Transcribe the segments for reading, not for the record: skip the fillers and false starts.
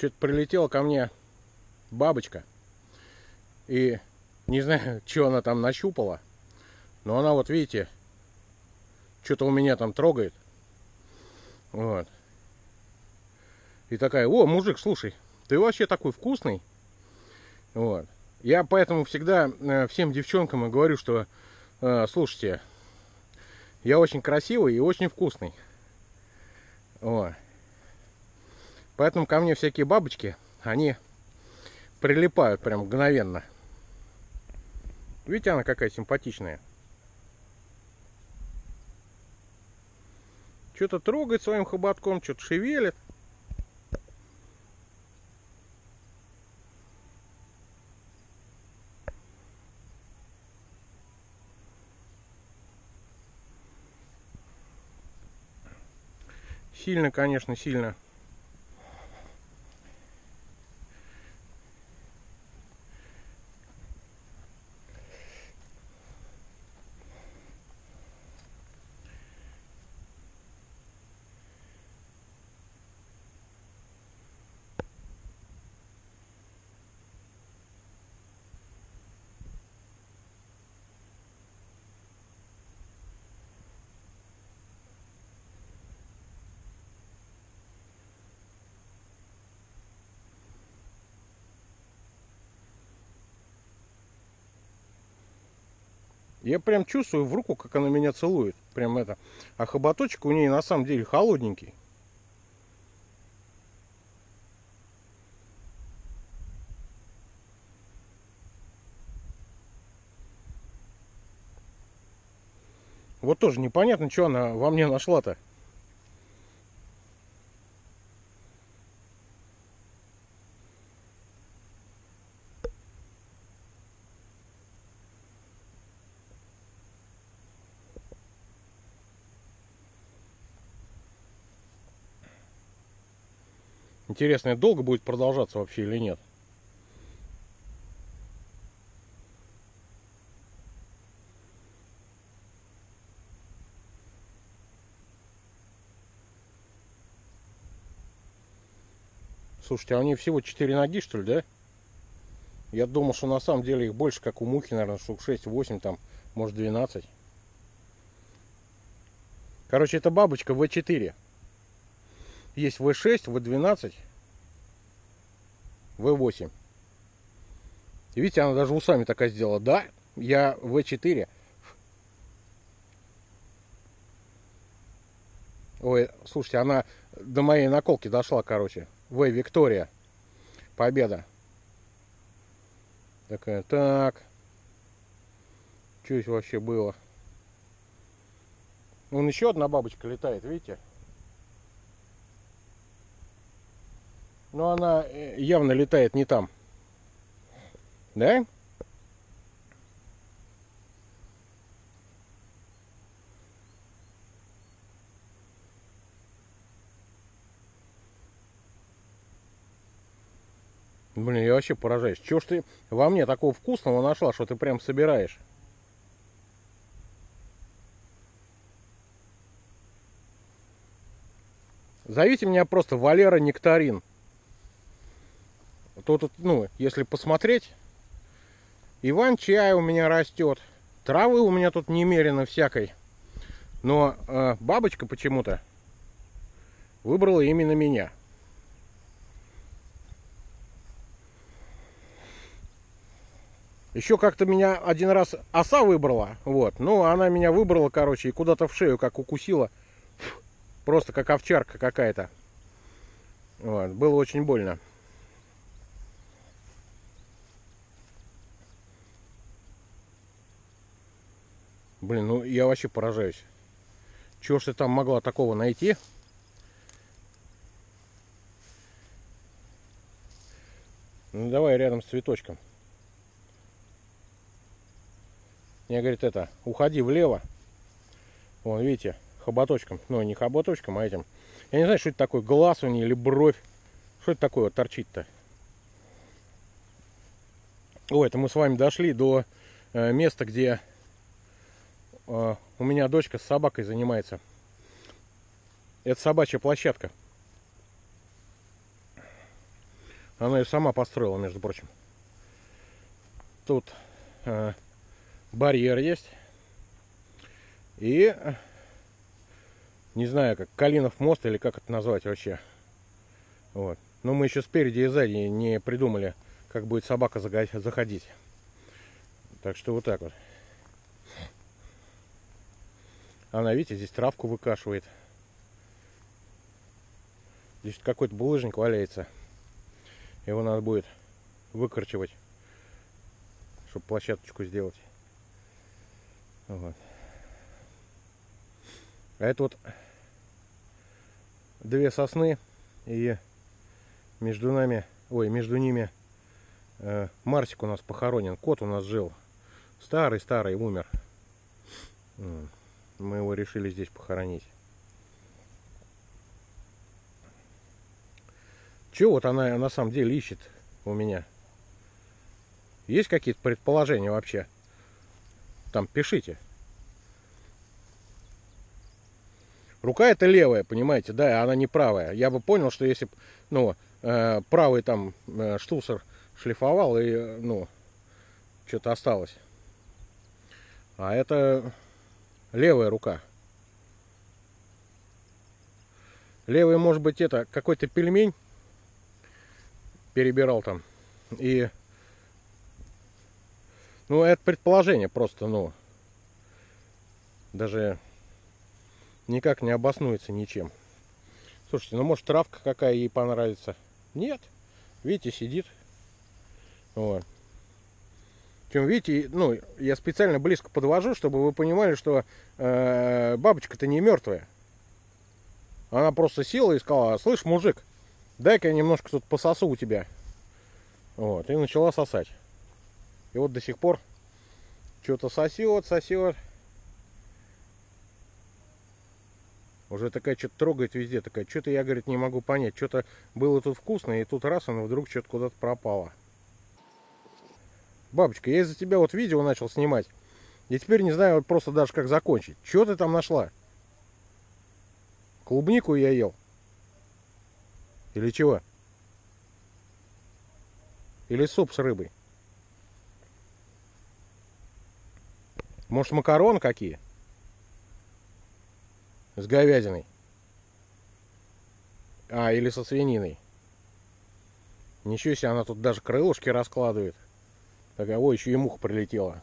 что-то прилетела ко мне бабочка. И не знаю, что она там нащупала. Но она, вот видите, что-то у меня там трогает. Вот. И такая: о, мужик, слушай, ты вообще такой вкусный. Вот. Я поэтому всегда всем девчонкам и говорю, что слушайте, я очень красивый и очень вкусный. Вот. Поэтому ко мне всякие бабочки, они прилипают прям мгновенно. Видите, она какая симпатичная. Что-то трогает своим хоботком, что-то шевелит. Сильно, конечно, сильно. Я прям чувствую в руку, как она меня целует. Прям это. А хоботочек у нее на самом деле холодненький. Вот тоже непонятно, что она во мне нашла-то. Интересно, долго будет продолжаться вообще или нет? Слушайте, а у нее всего 4 ноги, что ли, да? Я думал, что на самом деле их больше, как у мухи, наверное, штук 6-8, там, может 12. Короче, это бабочка В4. Есть В6, В12, В8. И видите, она даже усами такая сделала. Да, я В4. Ой, слушайте, она до моей наколки дошла, короче. В Виктория. Победа. Такая, так. Что здесь вообще было? Вон еще одна бабочка летает, видите? Но она явно летает не там. Да? Блин, я вообще поражаюсь. Чего ж ты во мне такого вкусного нашла, что ты прям собираешь? Зовите меня просто Валера Нектарин. Тут, ну, если посмотреть, Иван-чай у меня растет. Травы у меня тут немерено всякой. Но бабочка почему-то выбрала именно меня. Еще как-то меня один раз оса выбрала. Вот. Ну, она меня выбрала, короче, и куда-то в шею как укусила. Просто как овчарка какая-то. Вот. Было очень больно. Блин, ну я вообще поражаюсь. Чего ж ты там могла такого найти? Ну давай рядом с цветочком. Мне говорит, это, уходи влево. Вон, видите, хоботочком. Ну, не хоботочком, а этим. Я не знаю, что это такое, глаз у нее или бровь. Что это такое вот торчит-то? О, это мы с вами дошли до места, где у меня дочка с собакой занимается. Это собачья площадка. Она ее сама построила, между прочим. Тут барьер есть. И не знаю, как Калинов мост или как это назвать вообще. Вот. Но мы еще спереди и сзади не придумали, как будет собака заходить. Так что вот так вот. Она, видите, здесь травку выкашивает. Здесь какой-то булыжник валяется. Его надо будет выкорчевать, чтобы площадочку сделать. Вот. А это вот две сосны, и между ними Марсик у нас похоронен. Кот у нас жил. Старый умер. Мы его решили здесь похоронить. Чего вот она на самом деле ищет у меня? Есть какие-то предположения вообще? Там пишите. Рука это левая, понимаете, да, она не правая. Я бы понял, что если бы, правый там штуцер шлифовал и, что-то осталось. А это левая рука. Левый, может быть, это какой-то пельмень перебирал там. И, это предположение просто, даже никак не обоснуется ничем. Слушайте, может травка какая ей понравится? Нет. Видите, сидит. Вот. Причем, видите, я специально близко подвожу, чтобы вы понимали, что бабочка-то не мертвая. Она просто села и сказала: слышь, мужик, дай-ка я немножко тут пососу у тебя. Вот, и начала сосать. И вот до сих пор что-то сосет. Уже такая что-то трогает везде, такая, что-то я, говорит, не могу понять. Что-то было тут вкусно, и тут раз, она вдруг что-то куда-то пропала. Бабочка, я из-за тебя вот видео начал снимать. И теперь не знаю вот просто даже как закончить. Что ты там нашла? Клубнику я ел? Или чего? Или суп с рыбой? Может, макароны какие? С говядиной. Или со свининой. Ничего себе, она тут даже крылышки раскладывает. Такая, ой, еще и муха прилетела.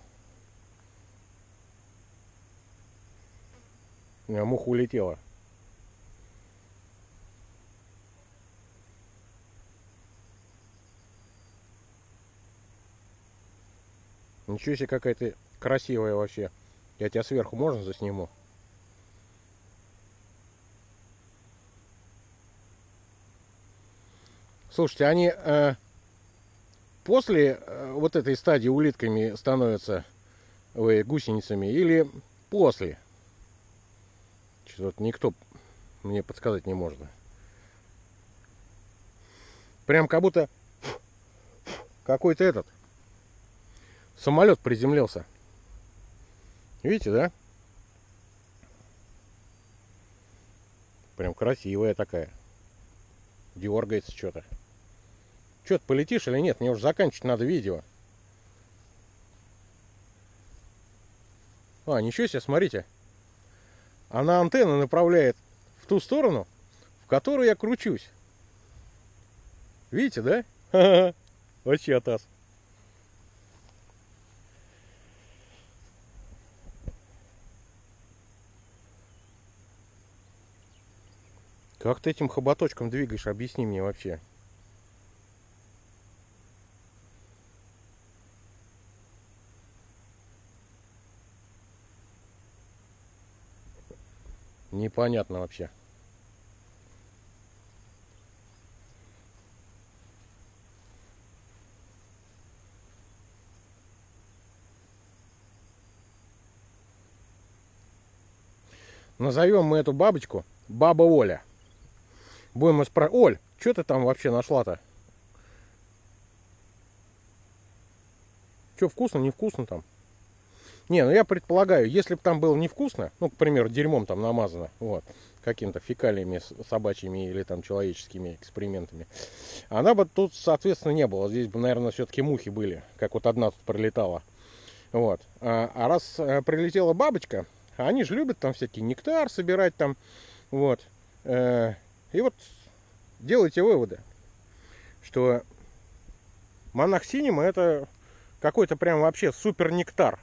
Муха улетела. Ничего себе, какая ты красивая вообще. Я тебя сверху можно засниму? Слушайте, они после вот этой стадии улитками становятся гусеницами или после? Что-то никто мне подсказать не может. Прям как будто какой-то этот самолет приземлился. Видите, да? Прям красивая такая. Дергается что-то. Что ты полетишь или нет? Мне уже заканчивать надо видео. Ничего себе, смотрите. Она антенну направляет в ту сторону, в которую я кручусь. Видите, да? Ха-ха. Вообще атас. Как ты этим хоботочком двигаешь? Объясни мне вообще. Непонятно вообще. Назовем мы эту бабочку Баба Оля. Будем спрашивать: Оль, что ты там вообще нашла-то? Что, вкусно, невкусно там? Не, я предполагаю, если бы там было невкусно, к примеру, дерьмом там намазано, вот, какими-то фекалиями собачьими или там человеческими экспериментами. Она бы тут, соответственно, не было. Здесь бы, наверное, все-таки мухи были, как вот одна тут пролетала. Вот. А раз прилетела бабочка, они же любят там всякий нектар собирать там. Вот. И вот делайте выводы, что монах Синема это какой-то прям вообще супер нектар.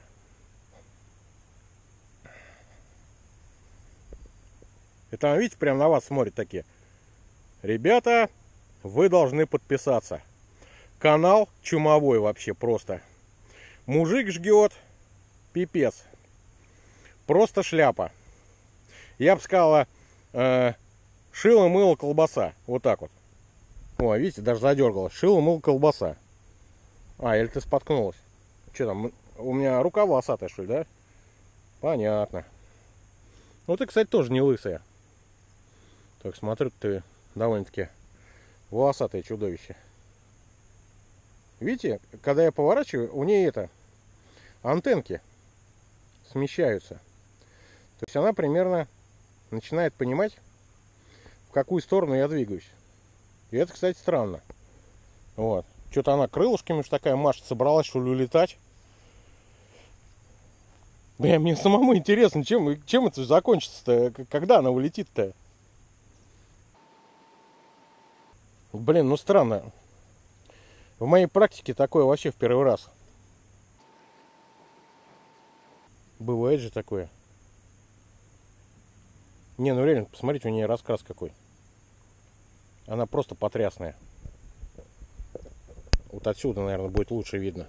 Это, видите, прям на вас смотрят такие. Ребята, вы должны подписаться. Канал чумовой вообще просто. Мужик жгет, пипец. Просто шляпа. Я бы сказала, шило, мыло, колбаса. Вот так вот. О, видите, даже задергалась. Шило, мыло, колбаса. Или ты споткнулась? Что там, у меня рука волосатая, что ли, да? Понятно. Ну, ты, кстати, тоже не лысая. Так, смотрю, ты довольно-таки волосатое чудовище. Видите, когда я поворачиваю, у нее антенки смещаются. То есть она примерно начинает понимать, в какую сторону я двигаюсь. И это, кстати, странно. Вот. Что-то она крылышками уж такая машет, собралась, что ли, улетать. Бля, мне самому интересно, чем это закончится-то, когда она улетит-то? Блин, ну странно. В моей практике такое вообще в первый раз. Бывает же такое. Не, ну реально, посмотрите, у нее раскрас какой. Она просто потрясная. Вот отсюда, наверное, будет лучше видно.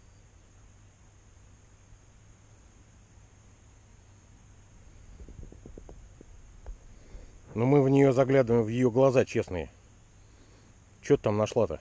Но мы в нее заглядываем, в ее глаза честные. Что ты там нашла-то?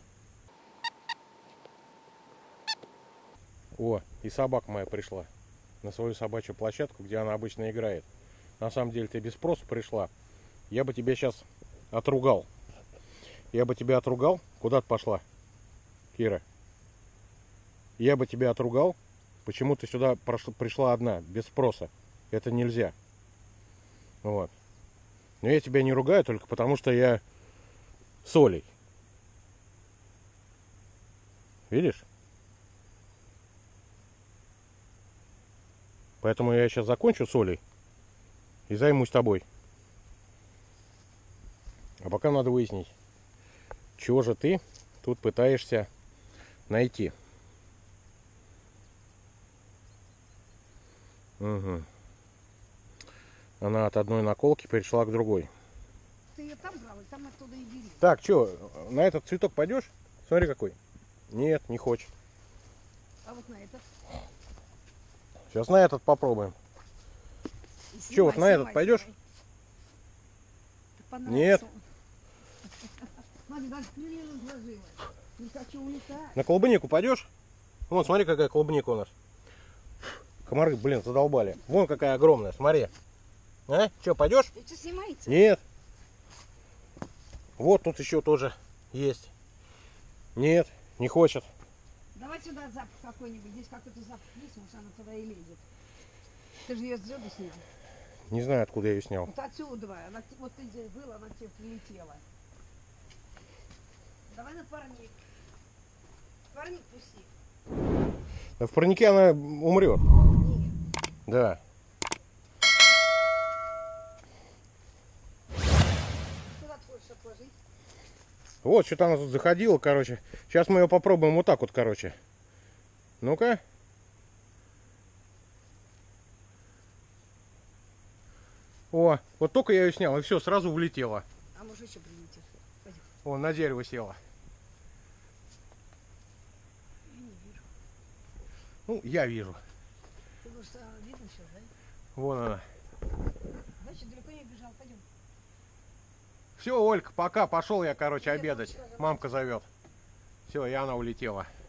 О, и собака моя пришла на свою собачью площадку, где она обычно играет. На самом деле ты без спроса пришла. Я бы тебя сейчас отругал. Я бы тебя отругал. Куда ты пошла, Кира? Я бы тебя отругал. Почему ты сюда пришла одна, без спроса? Это нельзя. Вот. Но я тебя не ругаю только потому, что я с Олей. Видишь? Поэтому я сейчас закончу с Олей и займусь тобой. А пока надо выяснить, чего же ты тут пытаешься найти. Угу. Она от одной наколки перешла к другой. Ты ее там брал, и там оттуда и бери. Так, что, на этот цветок пойдешь? Смотри какой. Нет, не хочет. А вот на этот? Сейчас на этот попробуем. Что, вот на этот пойдешь? Нет. Смотри, даже крылья разложила. Не хочу улетать. На клубнику пойдешь? Вон, смотри, какая клубника у нас. Комары, блин, задолбали. Вон какая огромная, смотри. А? Что, пойдешь? Это снимается? Нет. Вот тут еще тоже есть. Нет, не хочет. Давай сюда запах какой-нибудь. Здесь какой-то запах есть, может она туда и лезет. Ты же ее с дзюда снял. Не знаю, откуда я ее снял. Вот отсюда. Она, вот ты здесь была, она тебе прилетела. Давай на парник. Парник пусти. Да в парнике она умрет. Нет. Да. Куда ты хочешь отложить? Вот, что-то она тут заходила, короче. Сейчас мы ее попробуем вот так вот, короче. Ну-ка. О, вот только я ее снял, и все, сразу влетела. А может еще прилетит. Пойдем. Вон, на дерево села. Я не вижу. Ну, я вижу. Ты говоришь, что видно все, да? Вон она. Значит, далеко не бежал. Пойдем. Все, Олька, пока. Пошел я, короче, обедать. Мамка зовет. Все, и она улетела.